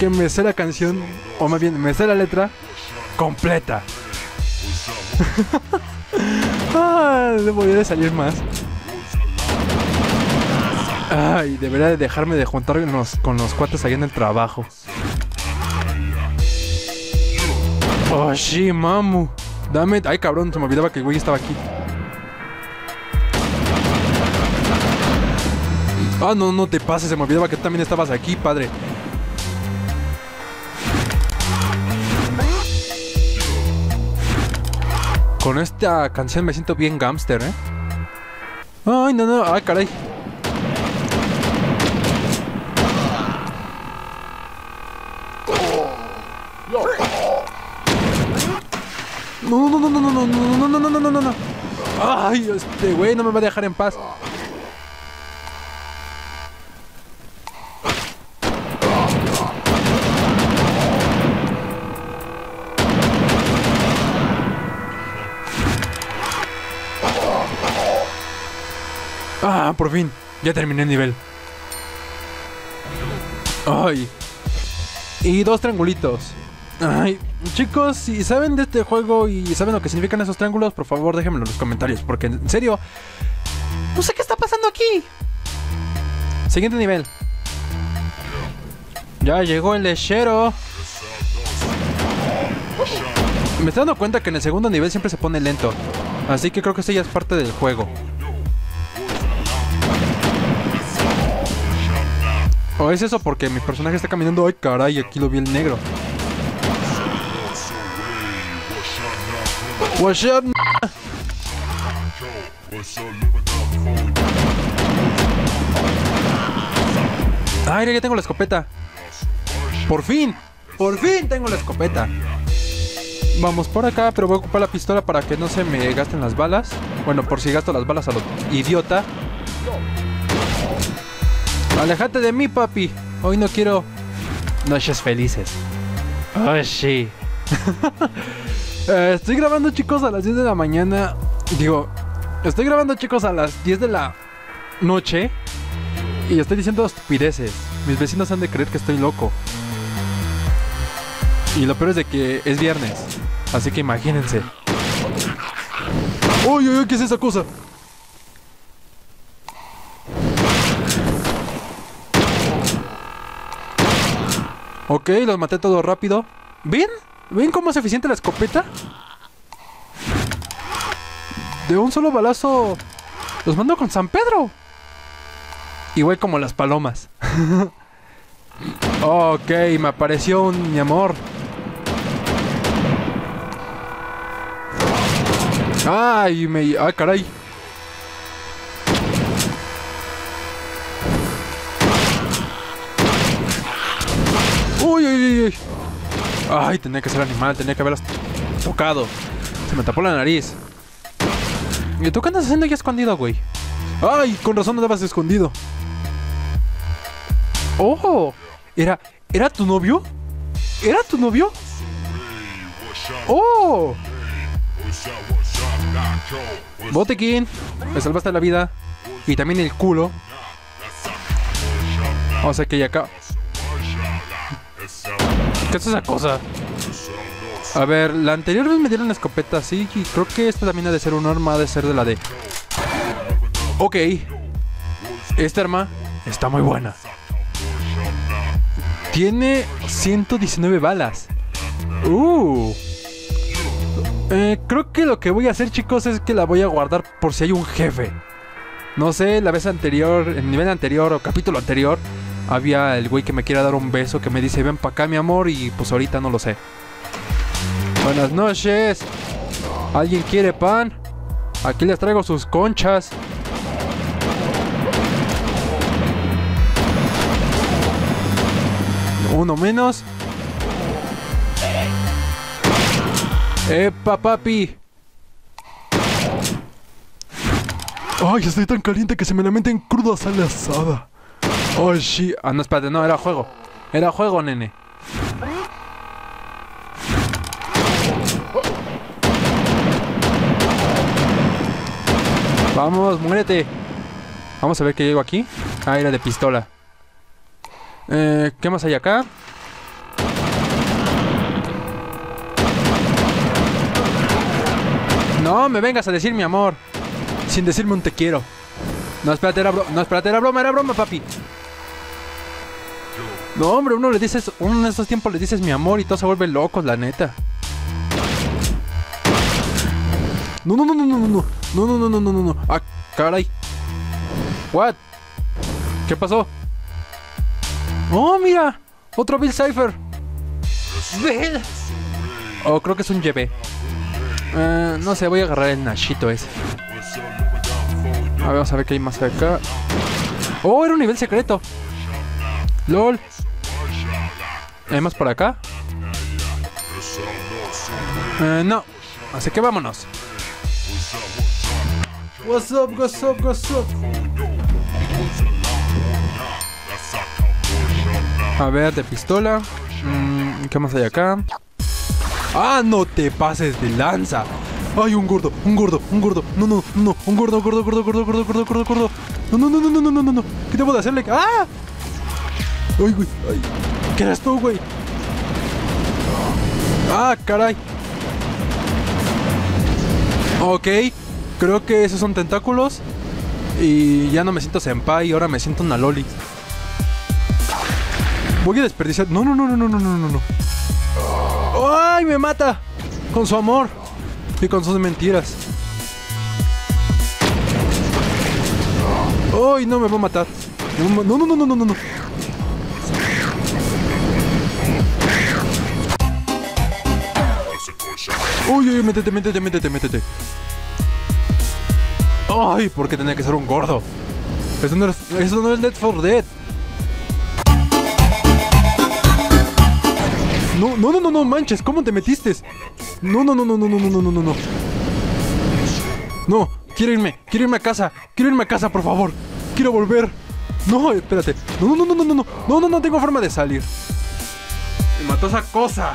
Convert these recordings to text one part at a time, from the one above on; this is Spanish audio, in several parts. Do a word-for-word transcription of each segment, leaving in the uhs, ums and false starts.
que me sé la canción, o más bien, me sé la letra completa. Ah, debería de salir más. Ay, debería de dejarme de juntar con los, con los cuates ahí en el trabajo. Oh, sí, mamu. Dame. Ay, cabrón, se me olvidaba que el güey estaba aquí. Ah, no, no te pases, se me olvidaba que tú también estabas aquí, padre. Con esta canción me siento bien gángster, ¿eh? Ay, no, no, ay, caray. No, no, no, no, no, no, no, no, no, no, no, no, no. Ay, este güey no me va a dejar en paz. Ah, por fin, ya terminé el nivel. Ay. Y dos triangulitos. Ay, chicos, si saben de este juego y saben lo que significan esos triángulos, por favor déjenmelo en los comentarios, porque en serio, no sé qué está pasando aquí. Siguiente nivel. Ya llegó el lechero. Me estoy dando cuenta que en el segundo nivel siempre se pone lento, así que creo que eso ya es parte del juego. ¿O es eso porque mi personaje está caminando? Ay, caray, aquí lo vi el negro. What's up? Ay, ya tengo la escopeta. Por fin, por fin tengo la escopeta. Vamos por acá, pero voy a ocupar la pistola para que no se me gasten las balas. Bueno, por si gasto las balas a lo idiota. Aléjate de mí, papi. Hoy no quiero noches felices. Oh, sí. eh, estoy grabando, chicos, a las diez de la mañana. Digo, estoy grabando, chicos, a las diez de la noche. Y estoy diciendo estupideces. Mis vecinos han de creer que estoy loco. Y lo peor es de que es viernes. Así que imagínense. ¡Uy, uy, uy! ¿Qué es esa cosa? Ok, los maté todo rápido. ¿Ven? ¿Ven cómo es eficiente la escopeta? De un solo balazo los mando con San Pedro. Igual como las palomas. Ok, me apareció un mi amor. Ay, me... Ah, caray. Uy, uy, uy, uy. Ay, tenía que ser animal, tenía que haberlas tocado. Se me tapó la nariz. ¿Y tú qué andas haciendo ya escondido, güey? Ay, con razón andabas escondido. Oh, ¿era, ¿era tu novio? ¿Era tu novio? Oh. Botequín, me salvaste la vida. Y también el culo. O sea que ya acá. ¿Qué es esa cosa? A ver, la anterior vez me dieron la escopeta así. Y creo que esta también ha de ser un arma. Ha de ser de la de... Ok. Esta arma está muy buena. Tiene ciento diecinueve balas. Uh. Eh, creo que lo que voy a hacer, chicos, es que la voy a guardar por si hay un jefe. No sé, la vez anterior, en el nivel anterior o capítulo anterior, había el güey que me quiere dar un beso, que me dice, ven pa' acá, mi amor, y pues ahorita no lo sé. Buenas noches. ¿Alguien quiere pan? Aquí les traigo sus conchas. Uno menos. ¡Epa, papi! ¡Ay, estoy tan caliente que se me la meten cruda sale asada! ¡Ay, sí! Ah, no, espérate, no, era juego. Era juego, nene. Vamos, muérete. Vamos a ver qué llego aquí. Ah, era de pistola. Eh, ¿qué más hay acá? No me vengas a decir mi amor sin decirme un te quiero. No, espérate, era broma. No, espérate, era broma, era broma, papi. No, hombre, uno le dices, uno en estos tiempos le dices mi amor y todos se vuelven locos, la neta. No, no, no, no, no, no, no, no, no, no, no, no, no. Ah, caray. What? ¿Qué pasó? Oh, mira, otro Bill Cipher. Oh, creo que es un Y B. Uh, no sé, voy a agarrar el Nashito ese. A ver, vamos a ver qué hay más acá. Oh, era un nivel secreto. LOL. ¿Hay más por acá? Uh, no. Así que vámonos. What's up, what's up, what's up? A ver, de pistola. Mm, ¿Qué más hay acá? ¡Ah, no te pases de lanza! ¡Ay, un gordo! ¡Un gordo! ¡Un gordo! ¡No, no, no! ¡Un gordo, gordo, gordo, gordo, gordo, gordo, gordo, gordo! ¡No, no, no, no, no, no, no, no, no! ¿Qué debo de hacerle? ¡Ah! ¡Ay, güey! ¡Ay! ¿Qué eres tú, güey? ¡Ah, caray! Ok, creo que esos son tentáculos. Y ya no me siento senpai, ahora me siento una loli. Voy a desperdiciar... No, no, no, no, no, no, no, no, no. ¡Ay, me mata! Con su amor. Y con sus mentiras. ¡Ay, no me va a matar! No, no, no, no, no, no, no. ¡Uy, uy, métete, métete, métete, métete! ¡Ay, por qué tenía que ser un gordo! Eso no es, eso no es Left four Dead. No, no, no, no, no, manches, ¿cómo te metiste? No, no, no, no, no, no, no, no, no, no, no. No, quiero irme, quiero irme a casa, quiero irme a casa, por favor. Quiero volver. No, espérate. No, no, no, no, no, no, no, no, no tengo forma de salir. Me mató esa cosa.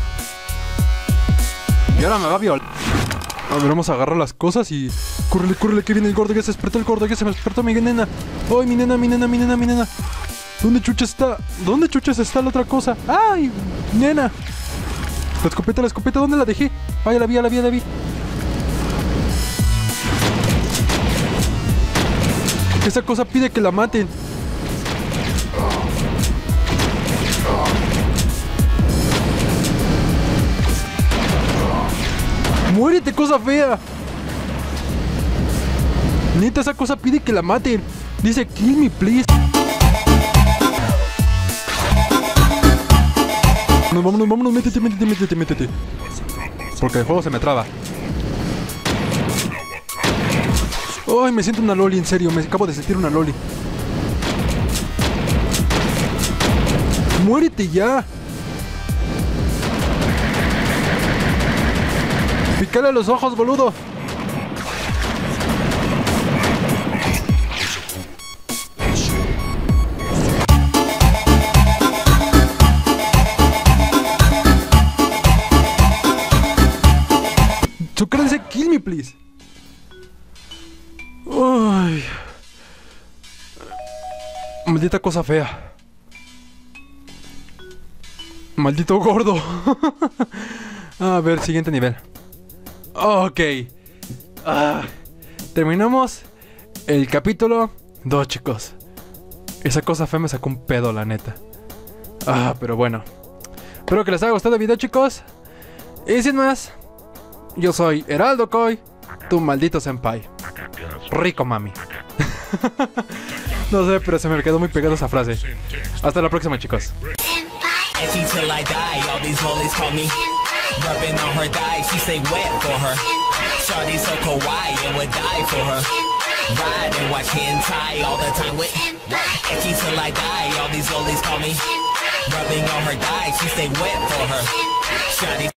Y ahora me va a violar. A ver, vamos a agarrar las cosas y... Córrele, córrele, que viene el gordo, que se despertó el gordo, que se me despertó mi nena. Ay, mi nena, mi nena, mi nena, mi nena. ¿Dónde chuchas está? ¿Dónde chuchas está la otra cosa? ¡Ay, nena! La escopeta, la escopeta, ¿dónde la dejé? ¡Ay, la vi, la vi, la vi! Esa cosa pide que la maten. ¡Muérete, cosa fea! Neta, esa cosa pide que la maten. Dice, kill me, please. Vámonos, vámonos, vámonos, métete, métete, métete, métete. Porque el juego se me traba. Ay, me siento una loli, en serio, me acabo de sentir una loli. ¡Muérete ya! ¡Pícale a los ojos, boludo! Su cara dice, kill me, please. Ay. Maldita cosa fea. Maldito gordo. A ver, siguiente nivel. Ok. Ah, terminamos el capítulo dos, chicos. Esa cosa fea me sacó un pedo, la neta. Ah, pero bueno. Espero que les haya gustado el video, chicos. Y sin más, yo soy Heraldo Koi, tu maldito senpai. Rico, mami. No sé, pero se me quedó muy pegada esa frase. Hasta la próxima, chicos. Rubbing on her thigh, she say wet for her. Shawty so kawaii and would die for her. Ride and watch hentai all the time with Ecchi till I die, all these lollies call me. Rubbing on her thigh, she say wet for her. Shawty